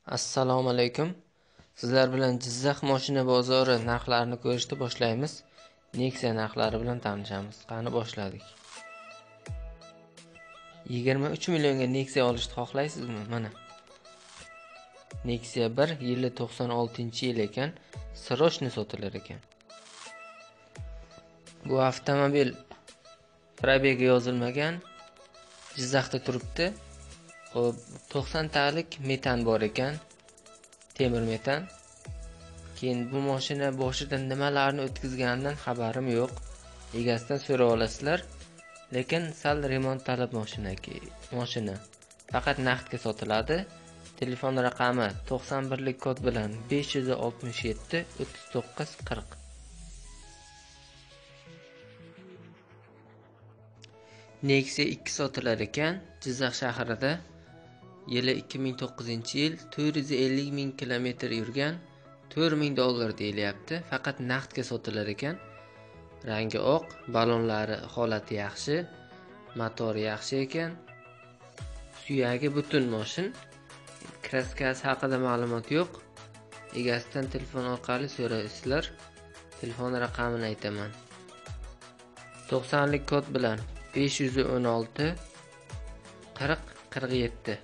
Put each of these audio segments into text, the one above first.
Assalomu alaykum. Sizlar bilan Jizzax moshina bozori narxlarini ko'rishni boshlaymiz. Nexia narxlari bilan tanishamiz. Qani boshladik. 23 millionga Nexia olishni xohlaysizmi? Mana. Nexia 1 yili 96-yil ekan, srochni sotilar ekan. Bu avtomobil probegi yozilmagan, Jizzaxda turibdi. Xo'p, 90 talik metan bor ekan, temir metan. Keyin bu mashina boshida nimalarni o'tkazganidan xabarim yo'q. Egasidan so'rab olasizlar. Lekin sal remont talab mashina. Faqat naqdga sotiladi. Telefon raqami 91 lik kod bilan 567 39 40. Nexia 2 sotilar ekan, Jizzax shahrida. Yili 2009-yil, 450 ming kilometr yurgan, $4000 deyilyapti. Faqat naqdga sotilar ekan. Rangi oq, balonlari holati yaxshi, motori yaxshi ekan. Suyagi butun moshin. Kraskasi haqida ma'lumot yo'q. Egasidan telefon orqali so'raysizlar. Telefon raqamini aytaman. 90 lik kod bilan 516 40 47.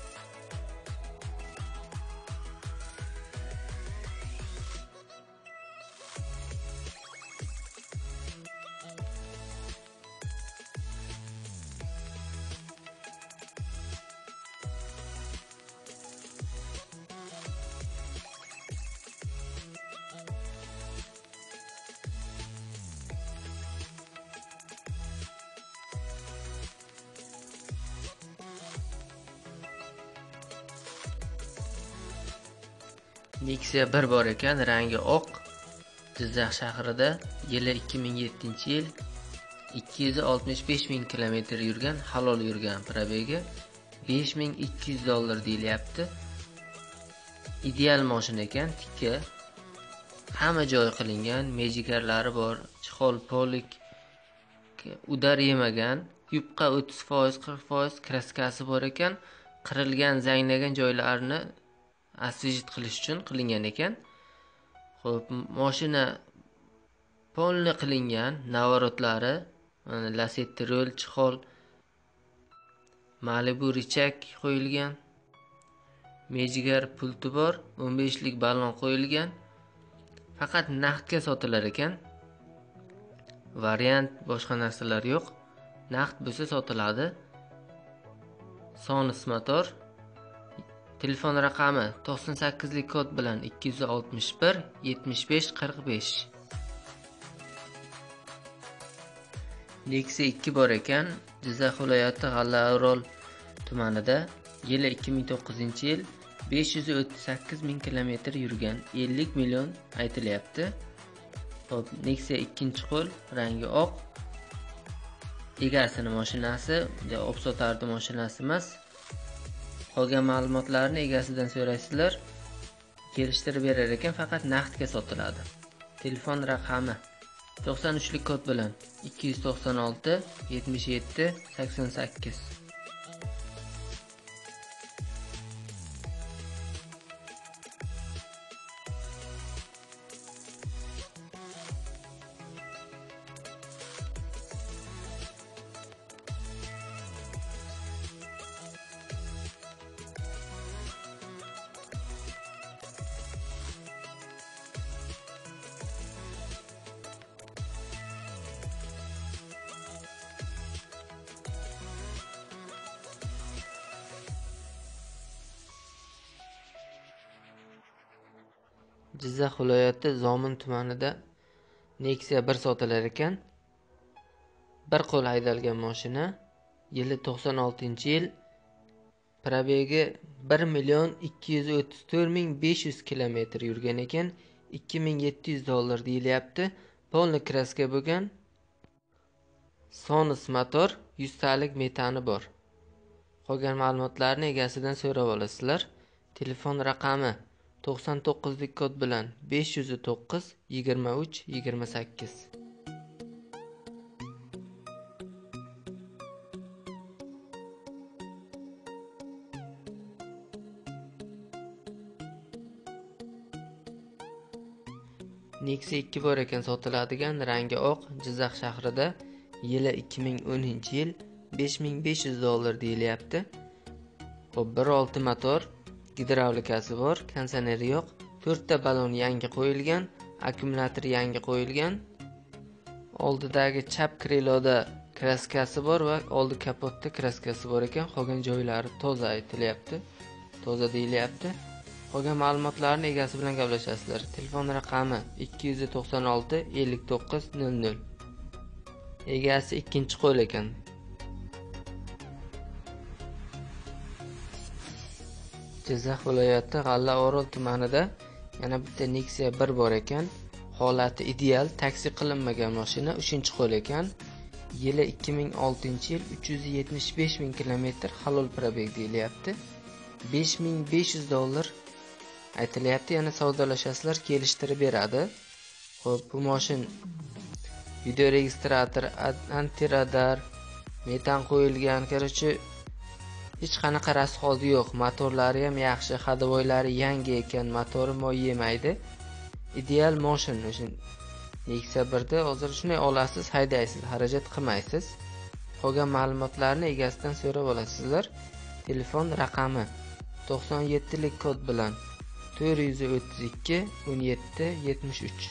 Nexia 1 bor ekan, rangi oq. Jizzax shahrida, yili 2007-yil, 265 ming kilometr yurgan, halol yurgan, probegi $5200 deyilyapti. Ideal mashina ekan, tikka. Hamma joy qilingan, mejigarlari bor, chihol polik, udar yemagan, yupqa 30%, 40% kraskasi bor ekan. Qirilgan, zanglagan joylarini asvejit qilish uchun qilingan ekan. Xo'p, mashina polni qilingan, navorotlari, mana Lacetti rol, chihol, Malibu richak qo'yilgan. Mejigar pulti bor, 15 lik balon qo'yilgan. Faqat naqdga sotilar ekan. Variant boshqa narsalar yo'q. Naqd bo'lsa sotiladi. Sonus motor. Telefon raqami 98 lik kod bilan 261 75 45. Nexia 2 bor ekan, Jizzax viloyati G'allaorol tumanida. Yili 2009-yil, 538 ming kilometr yurgan, 50 million aytilyapti. Xo'p, Nexia 2-qo'l, rangi oq. Egasini mashinasi, olib sotardi mashinasi emas. Qolgan ma'lumotlarni egasidan so'raysizlar. Kelishtirib berar ekan, faqat naqdga sotiladi. Telefon raqami 93 lik kod bilan 296 77 88. Jizzax viloyati Zomin tumanida Nexia 1 sotilar ekan. Bir qo'l haydalgan mashina, yili 96-yil, probegi 1.234.500 kilometr yurgan ekan, $2700 deyilyapti. Polni kraska bo'lgan. Sonus motor, 100 talik metani bor. Qolgan ma'lumotlarni egasidan so'rab olasizlar. Telefon raqami 99 lik kod bilan 509 23 28. Nexia 2 bor ekan sotiladigan, rangi oq, Jizzax shahrida, yili 2010-yil, $5500 deyilyapti. Xo'p, 1.6 motor, gidravlikasi bor, konditsioneri yo'q, 4 ta balon yangi qo'yilgan, akkumulyator yangi qo'yilgan. Oldidagi chap kriloda kraskasi bor va oldi kapotda kraskasi bor ekan. Qolgan joylari toza aytilyapti. Toza deyilyapti. Qolgan ma'lumotlarni egasi bilan gaplashasizlar. Telefon raqami 296 59 00. Egasi ikkinchi qo'l ekan. Jizzax viloyati G'alla-Orol tumanida yana bitta Nexia 1 bor ekan. Holati ideal, taksi qilinmagan mashina, 3-qo'l ekan. Yili 2006-yil, 375 ming kilometr, halol probeg deyilyapti. $5500 aytilyapti, yana savdolashasizlar, kelishtirib beradi. Xo'p, bu mashina video registrator, antiradar, metan qo'yilgan, короче, hech qanaqa rasxodi yo'q. Motorlari ham yaxshi, hadovoylari yangi ekan, motori moy yemaydi. Ideal mashina. O'sha Nexia 1da hozir shunday olasiz, haydaysiz, xarajat qilmaysiz. Qolgan ma'lumotlarni egasidan so'rab olasizlar. Telefon raqami 97 lik kod bilan 432 17 73.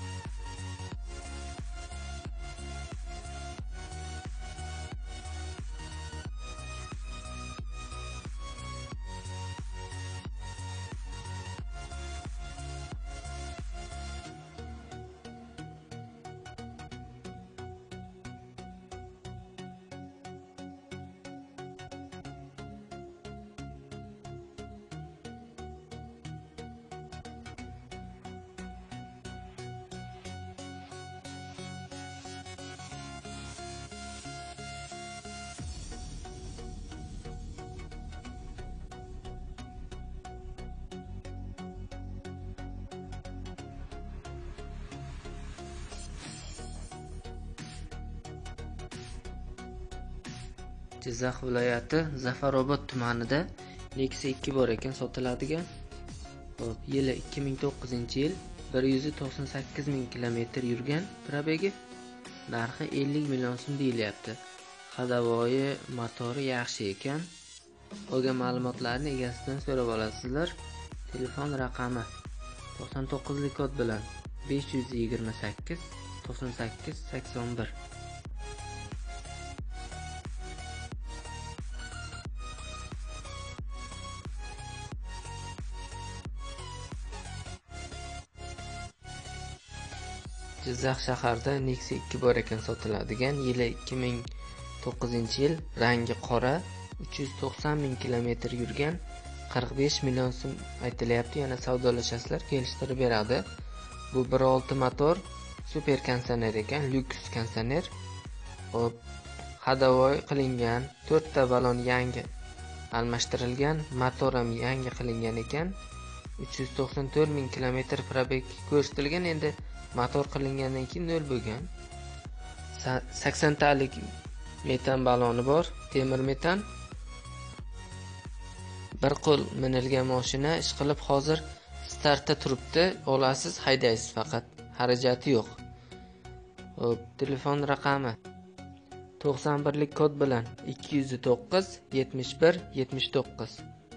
Jizzax viloyati Zafarobod tumanida Nexia 2 bor ekan sotiladigan. Xo'p, yili 2009-yil, 198 ming kilometr yurgan, probegi, narxi 50 million so'm deyilyapti. Hadavoyi, motori yaxshi ekan. Qolgan ma'lumotlarni egasidan so'rab olasizlar. Telefon raqami 99 lik kod bilan 528 98 81. Jizzax shaharida Nexia 2 bor ekan sotiladigan, yili 2009-yil, rangi qora, 390 ming kilometr yurgan, 45 million so'm aytilyapti, yana savdolashasizlar, kelishtirib beradi. Bu 1.6 motor, super konditsioner ekan, lyuks konditsioner. Hop, hadavoy qilingan, 4 ta balon yangi almashtirilgan, motor ham yangi qilingan ekan. 394 ming kilometr probeg ko'rsatilgan, endi motor qilingandan keyin 0 bo'lgan. 80 talik metan baloni bor, temir metan. Bir qo'l minilgan mashina, ish qilib hozir startda turibdi. Olasiz, haydaysiz faqat, xarajati yo'q. Hop, telefon raqami 91 lik kod bilan 209 71 79.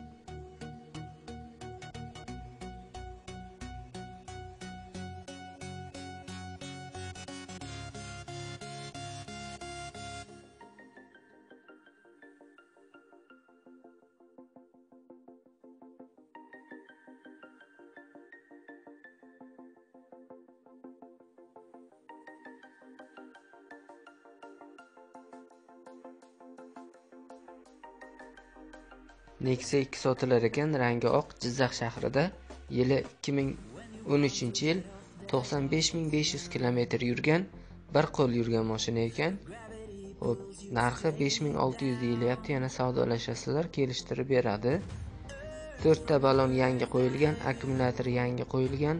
Nexia 2 sotilar ekan, rangi oq, Jizzax shahrida, yili 2013-yil, 95500 kilometr yurgan, bir qo'l yurgan mashina ekan. Hop, narxi 5600 deyilyapti, yana savdolashasizlar, kelishtirib beradi. 4 ta balon yangi qo'yilgan, akkumulyator yangi qo'yilgan.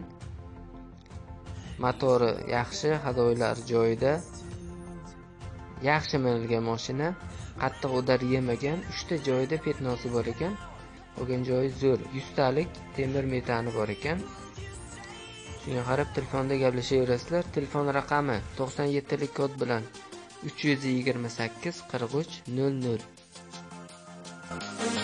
Motori yaxshi, hadovoylar joyida. Yaxshi minilgan mashina, qattiq o'dar yemagan, 3 ta joyida petnosi bor ekan. Qolgan joyi zo'r. 100 talik temir metani bor ekan. Shunga qarab telefonda gaplashaverasizlar. Telefon raqami 97 lik kod bilan 328 43 00.